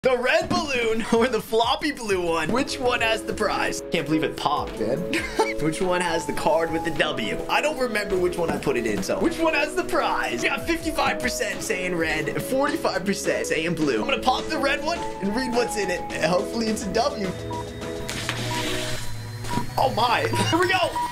The red balloon or the floppy blue one? Which one has the prize? Can't believe it popped, man. Which one has the card with the W? I don't remember which one I put it in, so which one has the prize? We got 55% saying red, 45% saying blue. I'm gonna pop the red one and read what's in it. Hopefully it's a W. Oh my, here we go.